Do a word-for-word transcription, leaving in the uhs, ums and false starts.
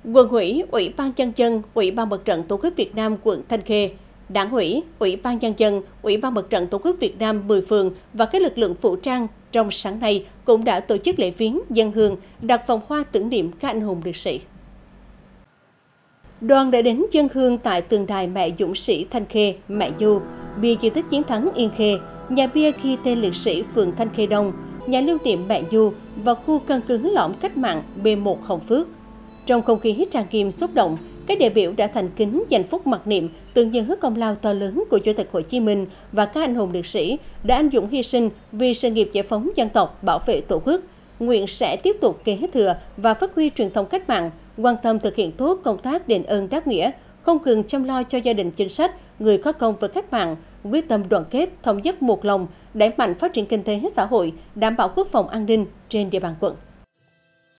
Quận ủy, Ủy ban Nhân dân, Ủy ban Mặt trận Tổ quốc Việt Nam quận Thanh Khê, Đảng ủy, Ủy ban Nhân dân, Ủy ban Mặt trận Tổ quốc Việt Nam mười phường và các lực lượng vũ trang trong sáng nay cũng đã tổ chức lễ viếng dân hương, đặt vòng hoa tưởng niệm các anh hùng liệt sĩ. Đoàn đã đến dân hương tại tượng đài Mẹ Dũng sĩ Thanh Khê, Mẹ Du, bia di tích chiến thắng Yên Khê, nhà bia ghi tên liệt sĩ phường Thanh Khê Đông, nhà lưu niệm Mẹ Du và khu căn cứ lõm cách mạng B một Hồng Phước. Trong không khí trang nghiêm xúc động, các đại biểu đã thành kính dành phút mặc niệm tưởng nhớ công lao to lớn của Chủ tịch Hồ Chí Minh và các anh hùng liệt sĩ đã anh dũng hy sinh vì sự nghiệp giải phóng dân tộc, bảo vệ Tổ quốc. Nguyện sẽ tiếp tục kế thừa và phát huy truyền thống cách mạng, quan tâm thực hiện tốt công tác đền ơn đáp nghĩa, không ngừng chăm lo cho gia đình chính sách, người có công với cách mạng, quyết tâm đoàn kết, thống nhất một lòng, đẩy mạnh phát triển kinh tế xã hội, đảm bảo quốc phòng an ninh trên địa bàn quận.